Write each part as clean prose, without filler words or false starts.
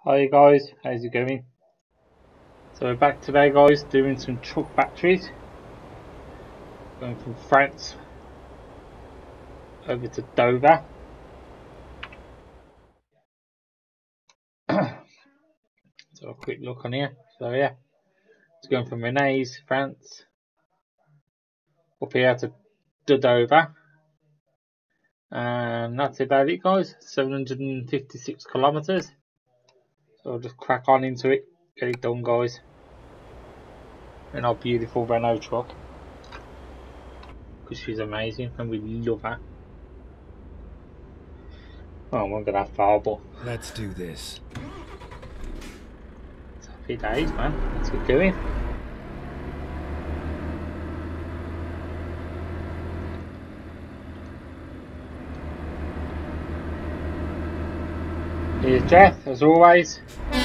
Hi guys, how's it going? So we're back today guys doing some truck batteries. Going from France over to Dover. So a quick look on here. So yeah, it's going from Rennes, France, up here to Dover. And that's about it guys, 756 kilometers. So I'll just crack on into it, get it done guys. In our beautiful Renault truck. Because she's amazing and we love her. Oh, I'm gonna have far, but let's do this. It's happy days, man. Let's get going. Here's Jeff, as always.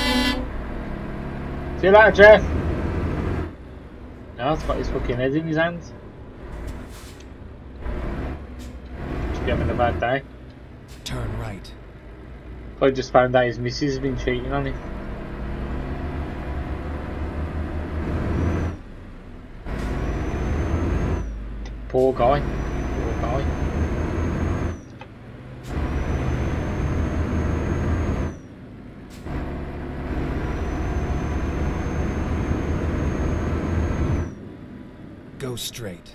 See you later, Jeff. Now he's got his fucking head in his hands. Should be having a bad day. Turn right. I just found out his missus has been cheating on him. Poor guy. Poor guy. Go straight.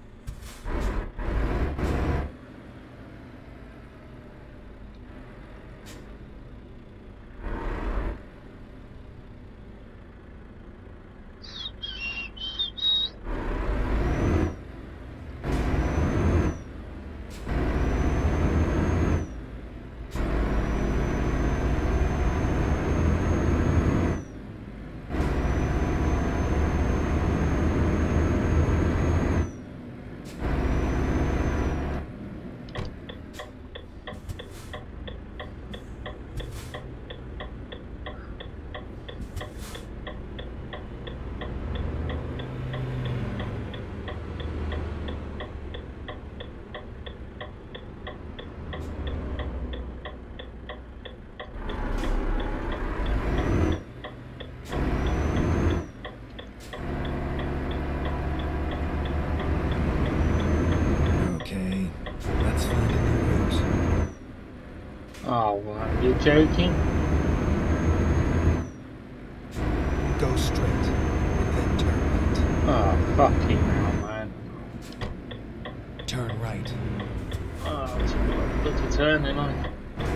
Oh man, you're joking? Go straight, and then turn right. Oh, fucking hell, man. Turn right. Oh, it's a bloody turn, ain't I?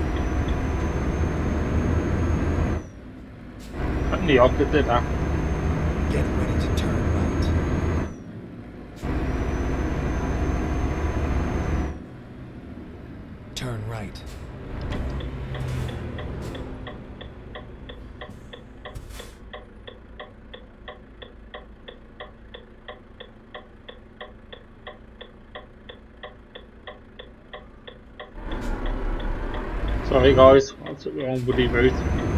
Only I could do that. Get ready to turn right. Turn right. Sorry guys, I took the wrong bloody route.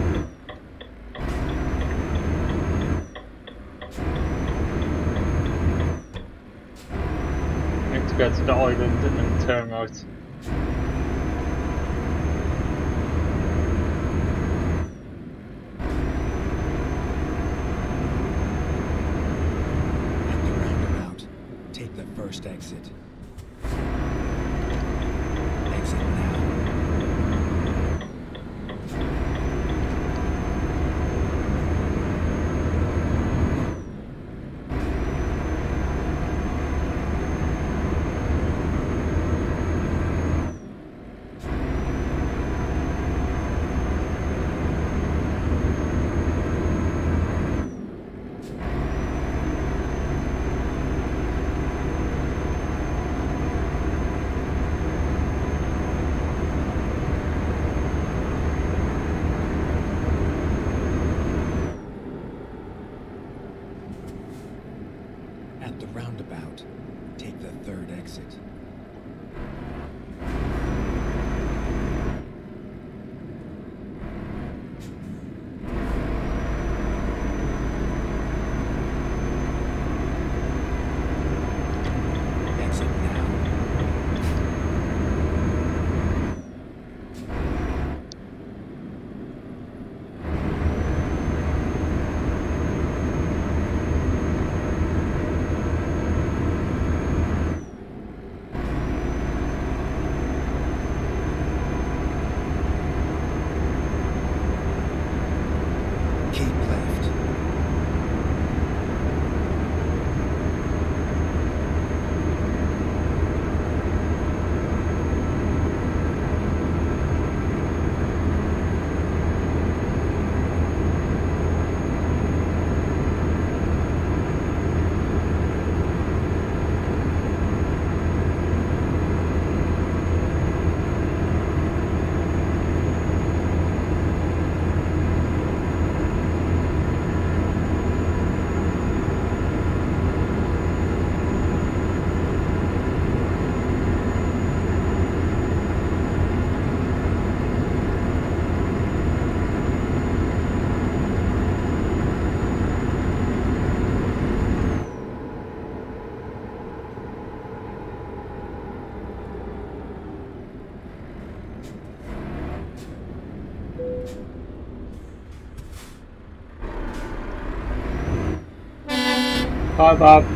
Meant to go to the island and then turn right. At the roundabout, take the first exit. Exit now. At the roundabout, take the third exit. Exit now. Bye, Bob.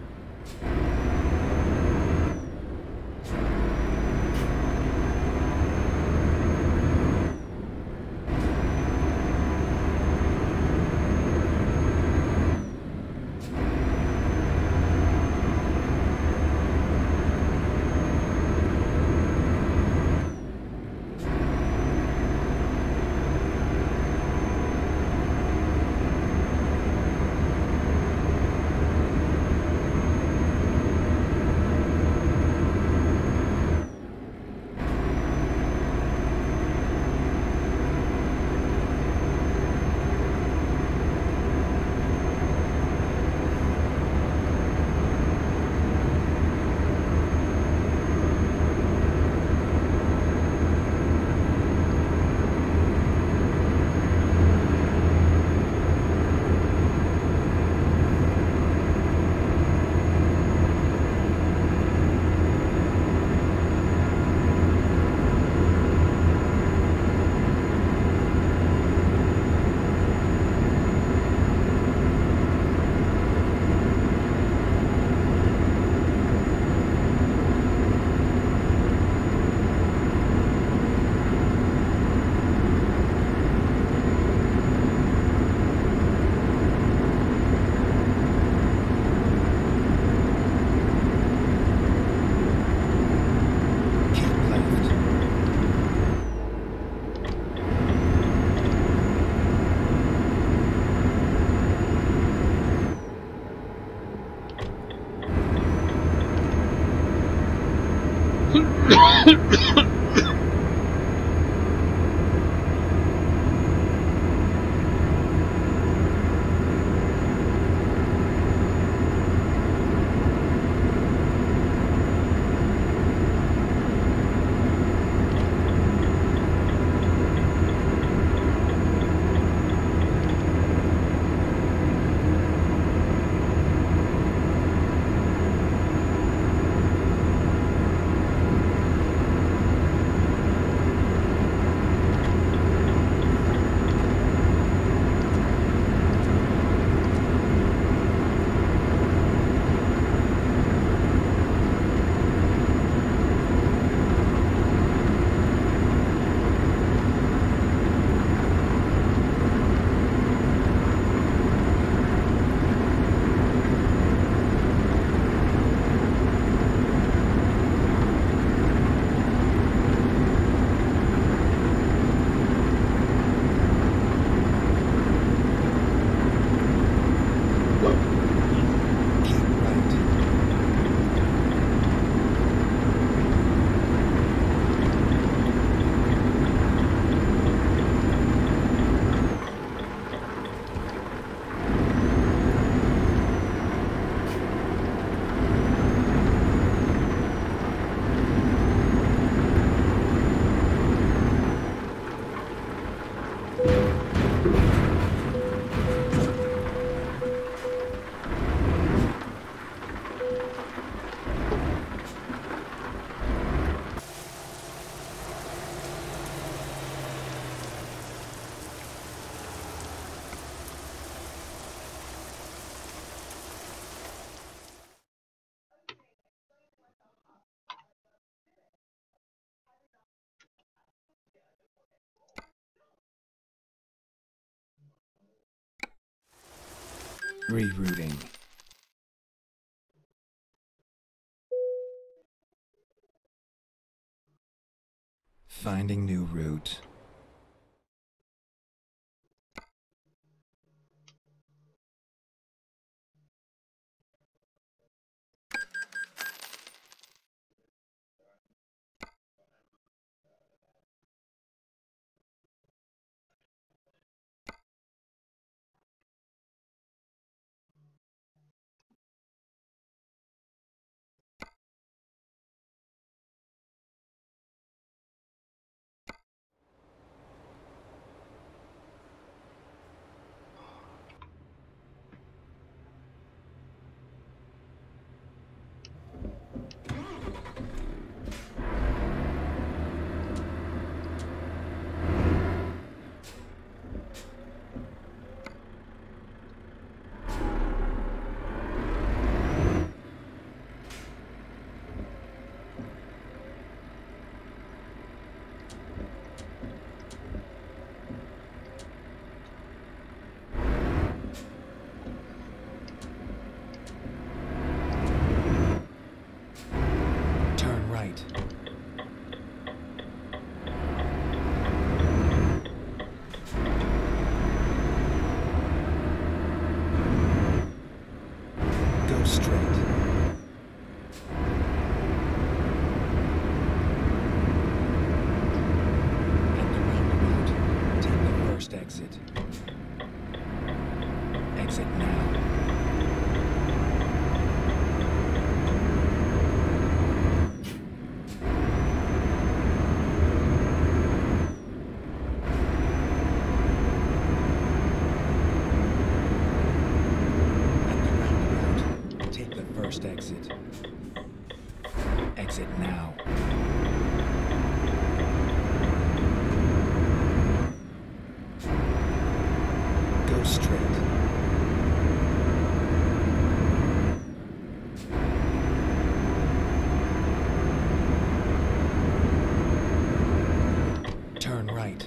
Rerouting. Finding new route. exit. Exit now. First exit. Exit now. Go straight. Turn right.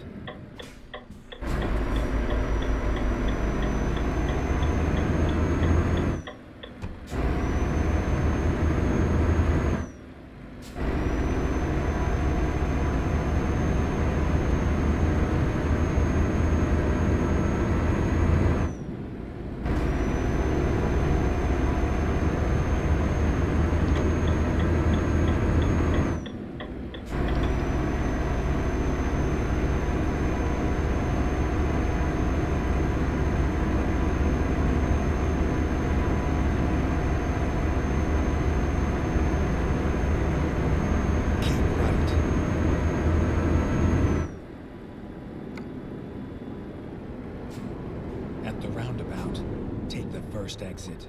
At the roundabout, take the first exit.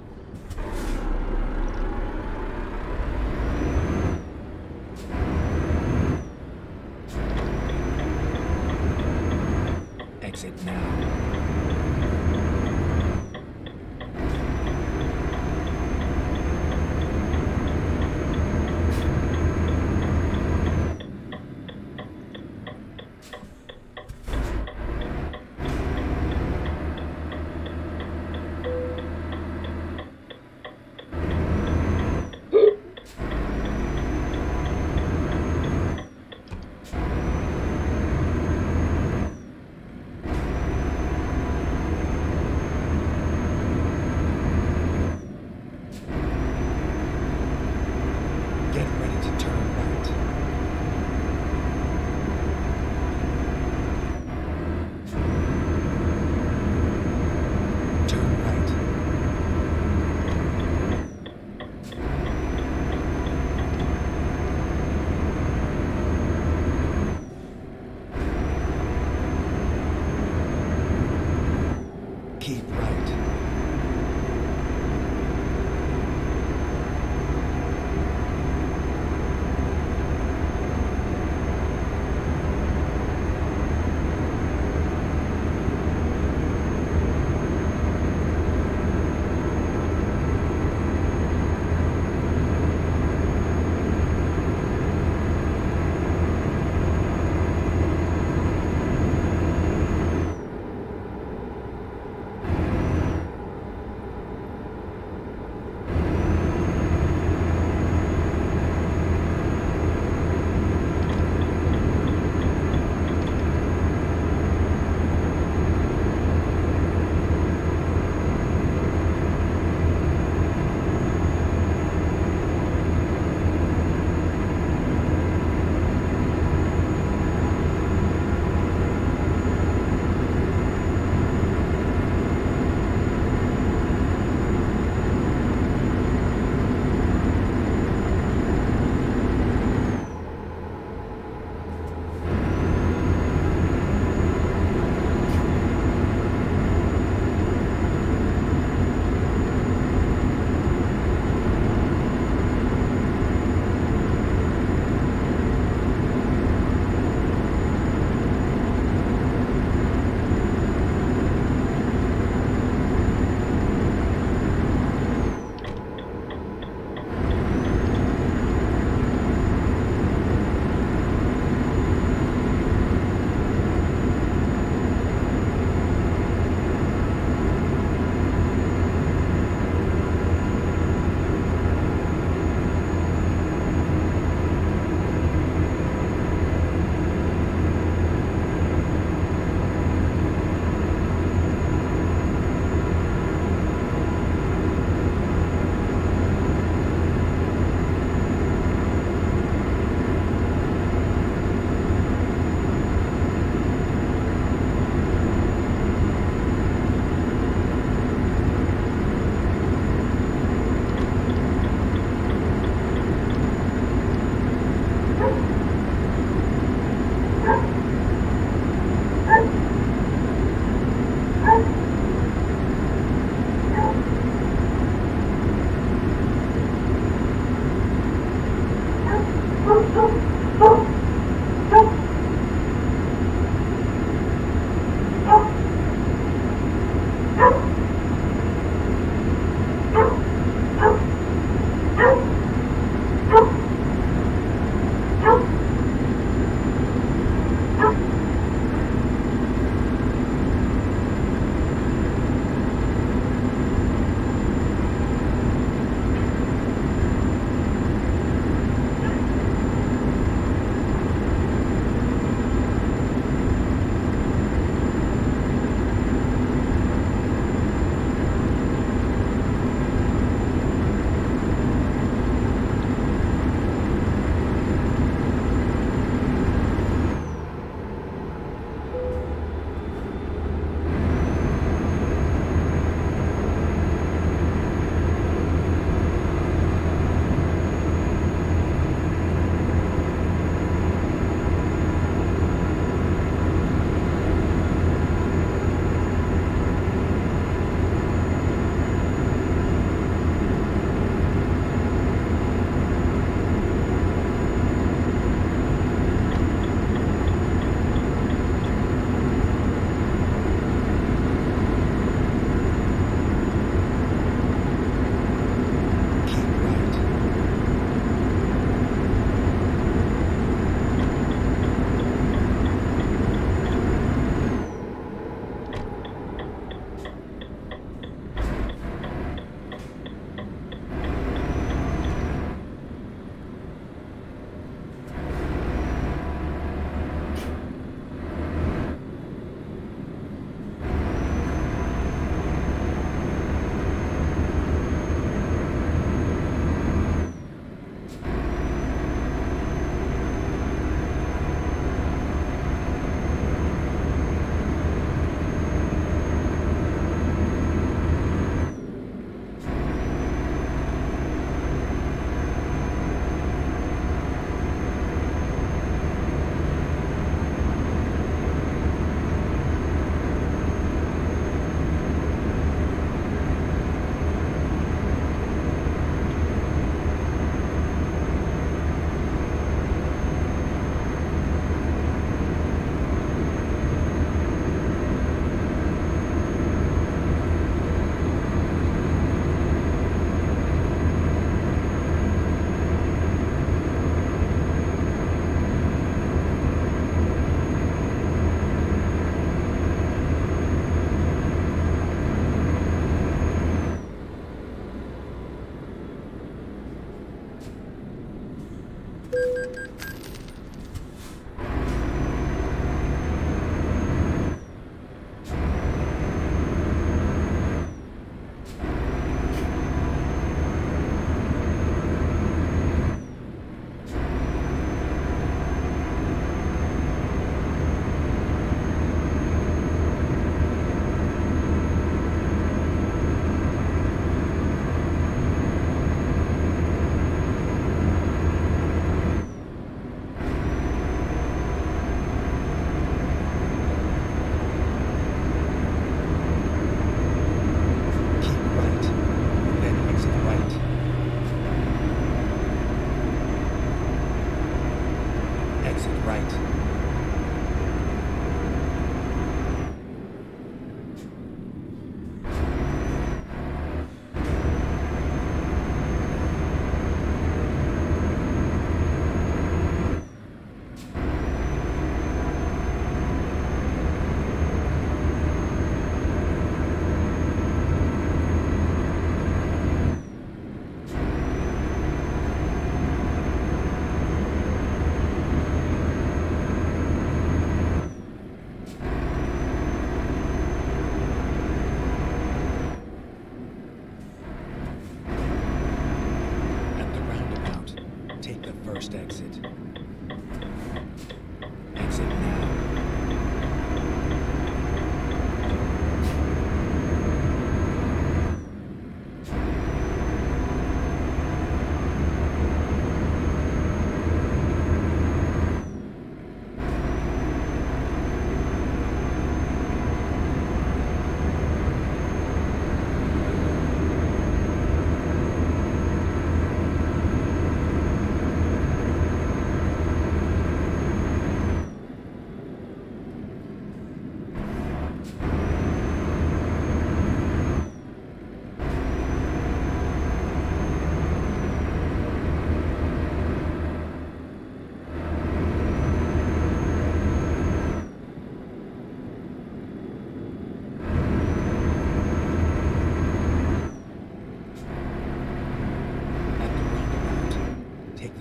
Exit now.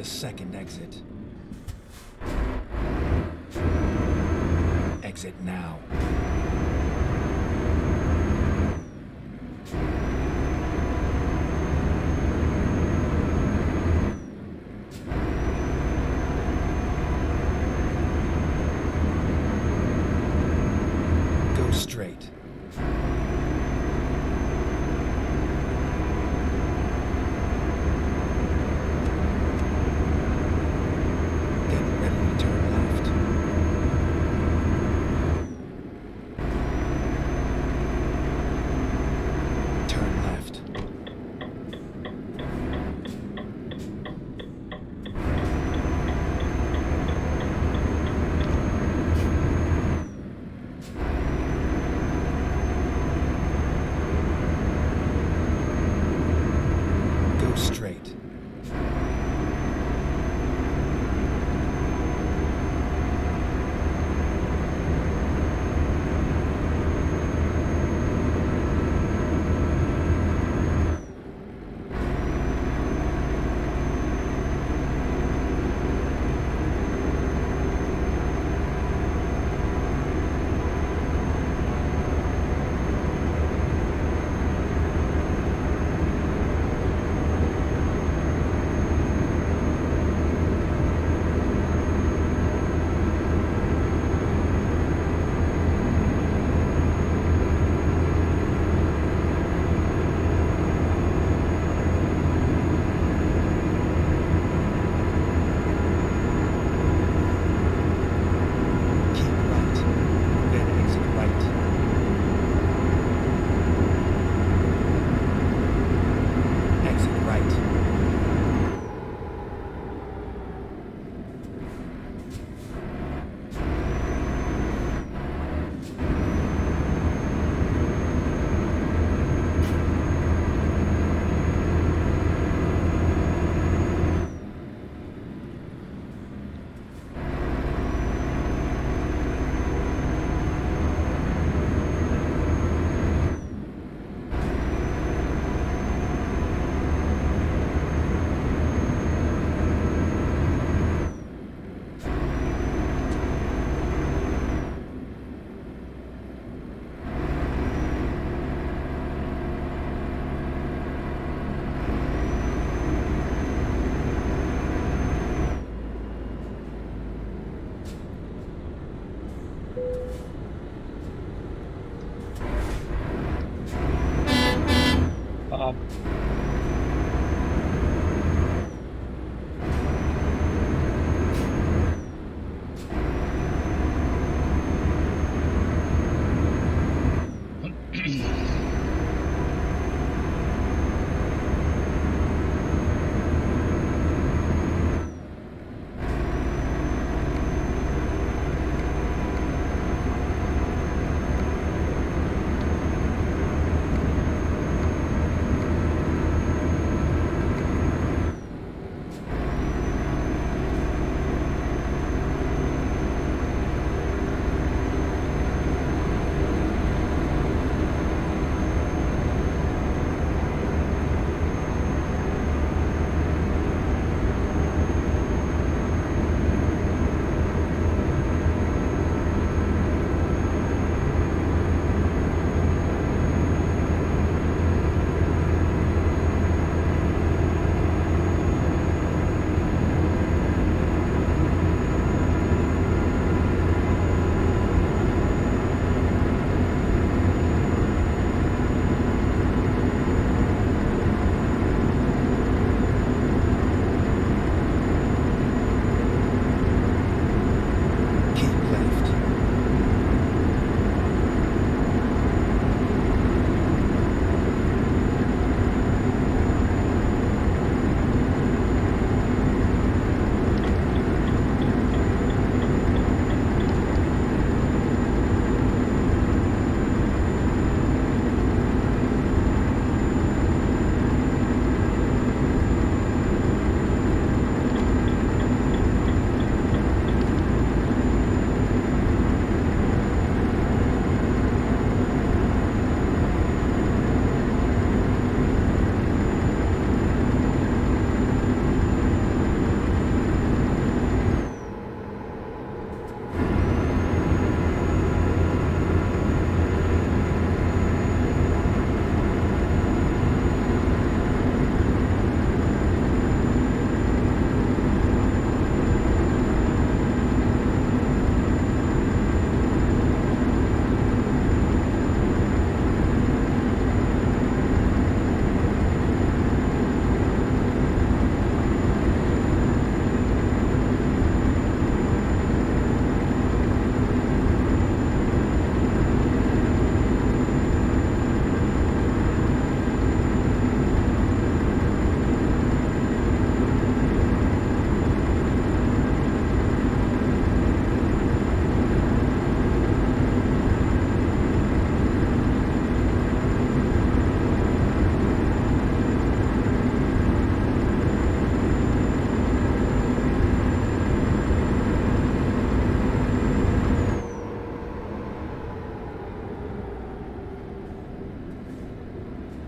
second exit. Exit now. Go straight. Straight.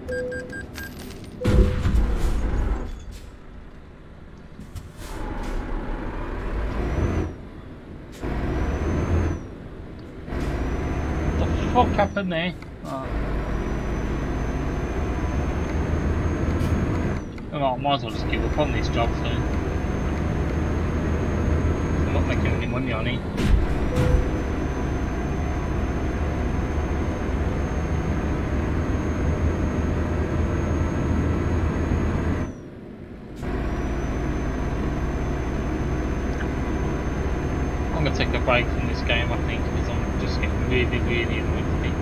What happened there? Oh. Well, I might as well just give up on this job soon. I'm not making any money on it. I'm going to take a break from this game, I think, because I'm just getting really, really annoyed with it.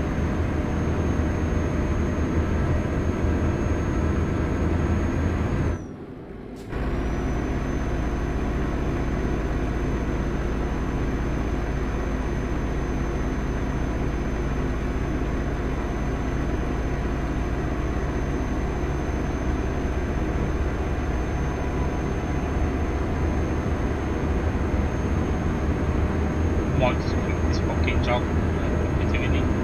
Might just quit this fucking job and quit doing it.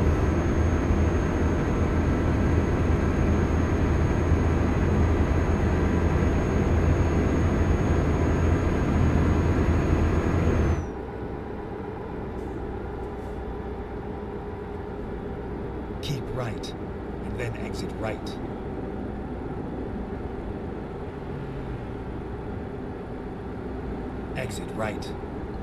Keep right, and then exit right. Exit right.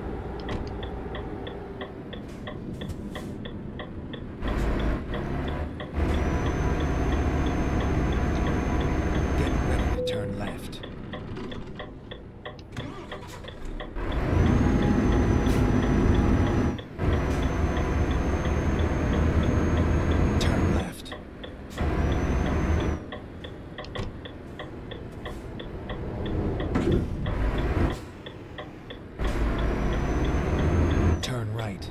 Get ready to turn left. Turn left. Turn right.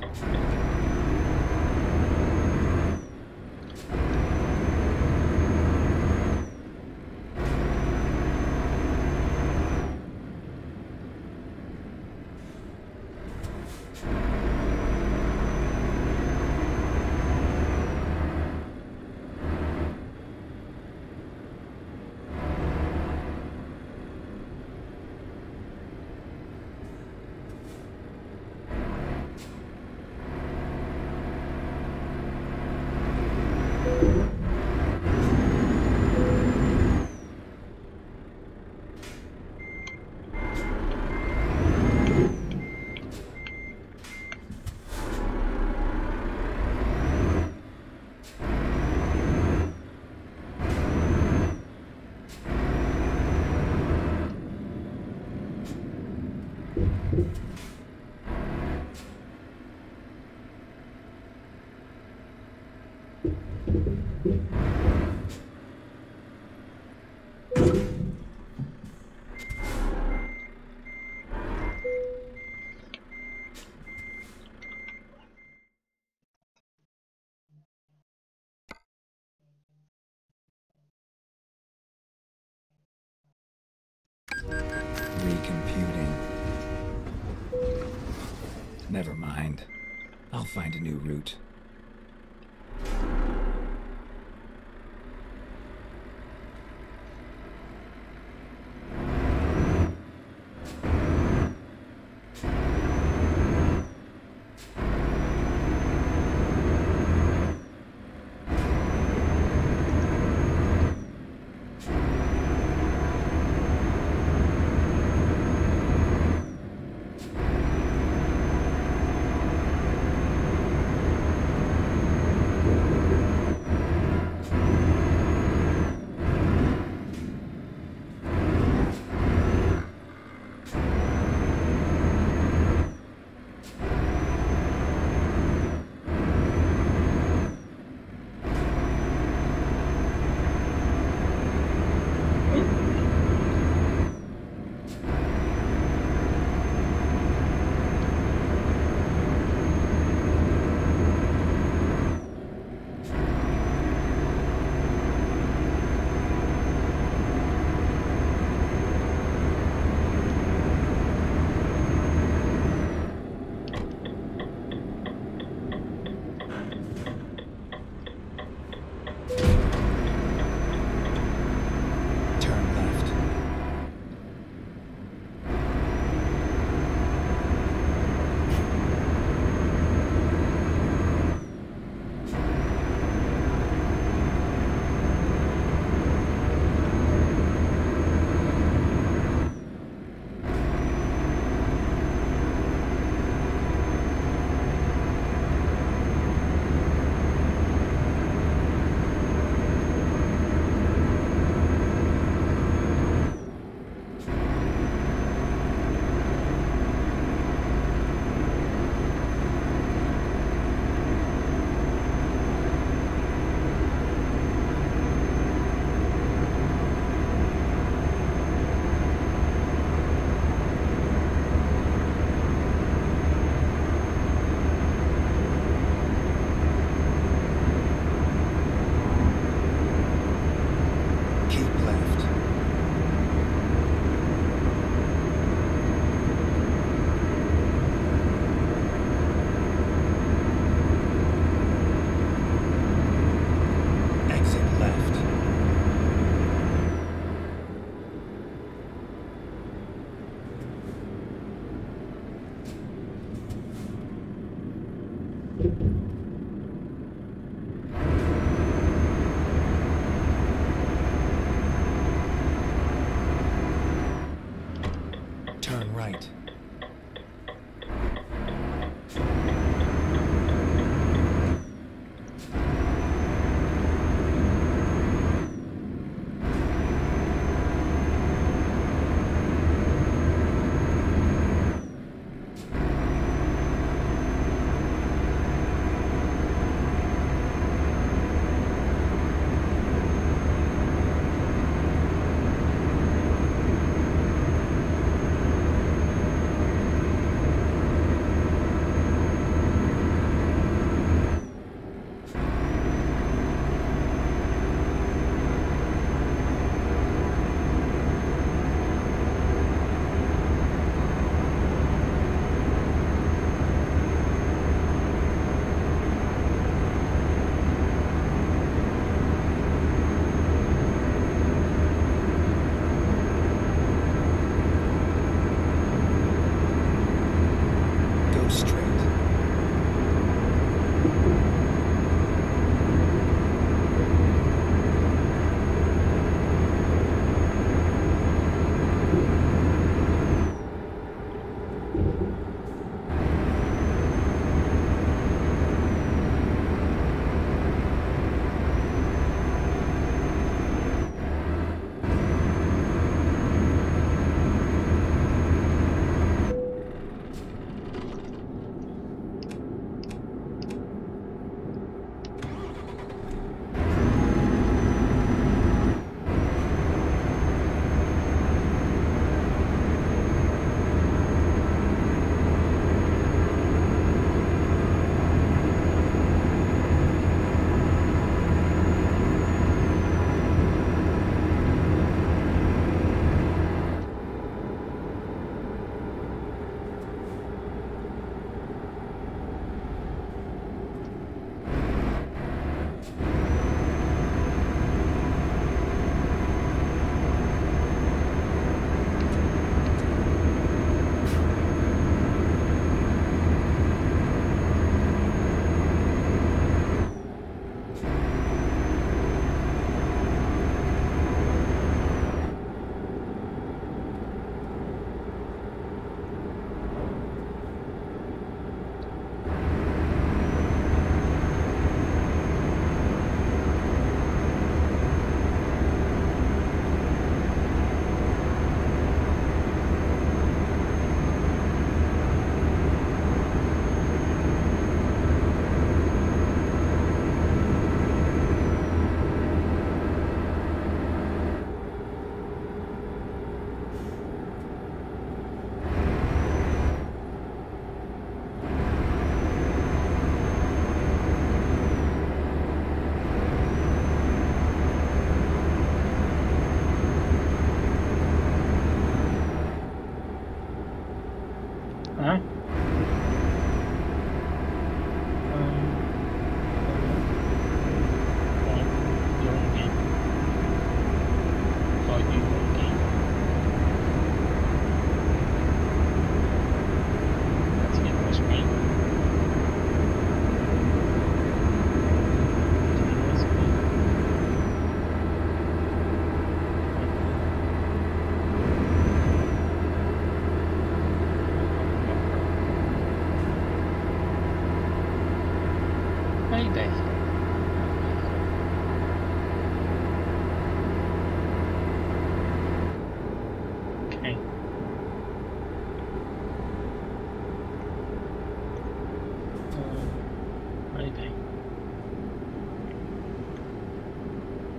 Recomputing. Never mind. I'll find a new route.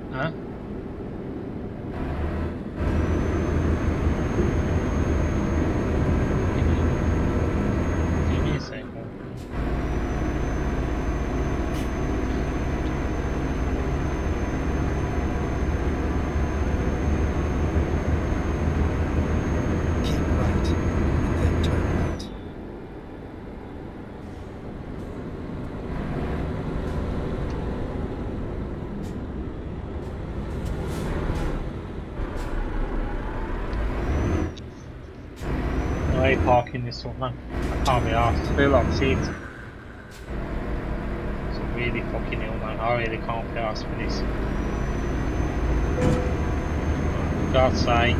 Huh? Give me a second. Keep right, and then turn right. I hate parking this one, man. I can't be arsed. I feel like shit. It's really fucking ill, man. I really can't be arsed for this. For God's sake.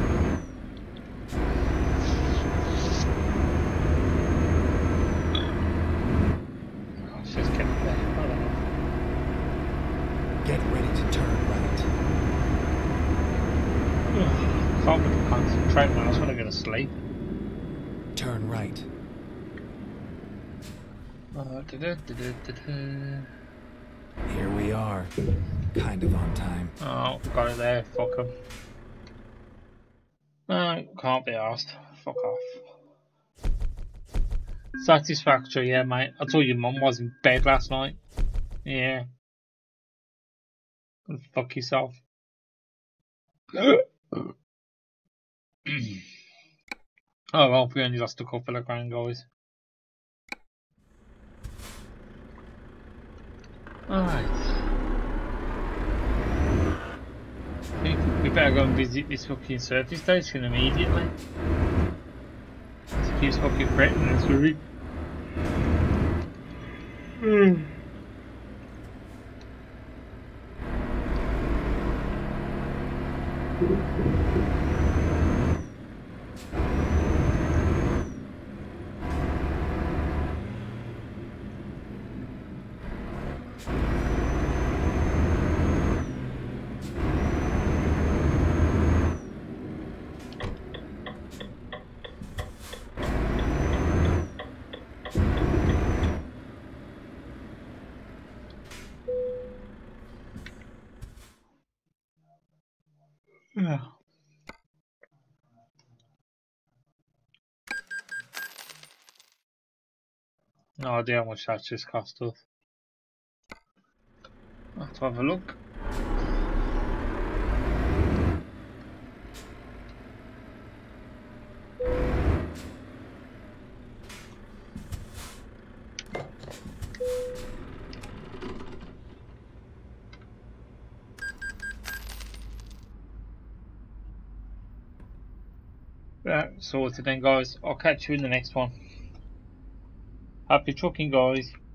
Let's just get there. I don't know. Get ready to turn right. Can't really concentrate, man. I just want to go to sleep. Turn right. Here we are. Kind of on time. Oh, got it there. Fuck 'em. No, can't be asked. Fuck off. Satisfactory, yeah, mate. I told your mum was in bed last night. Yeah. Fuck yourself. Oh well, we only lost a couple of grand, guys. Alright. I think we better go and visit this fucking service station immediately. It keeps fucking threatening us with it. Yeah. No idea how much that just cost us. Let's have a look. Yeah, sorted then, guys. I'll catch you in the next one. Happy trucking, guys.